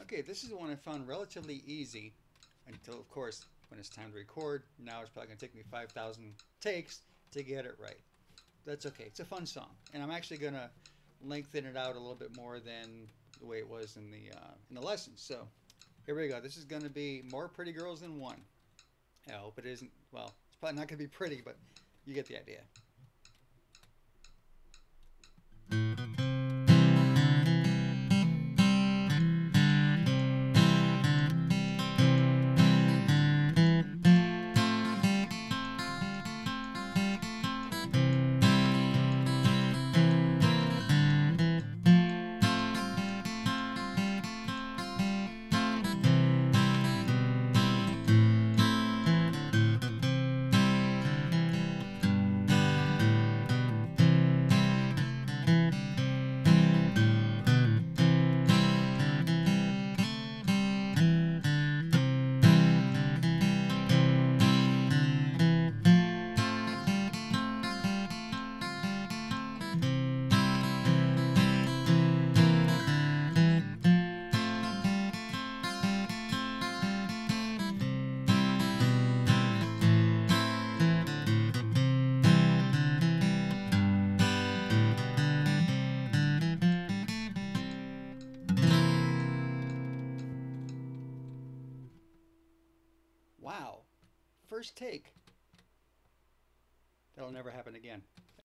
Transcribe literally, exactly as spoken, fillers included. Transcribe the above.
Okay, this is the one I found relatively easy until, of course, when it's time to record. Now it's probably going to take me five thousand takes to get it right. That's okay. It's a fun song. And I'm actually going to lengthen it out a little bit more than the way it was in the uh, in the lessons. So here we go. This is going to be More Pretty Girls Than One. I hope it isn't, well, it's probably not going to be pretty, but you get the idea. Wow. First take. That'll never happen again.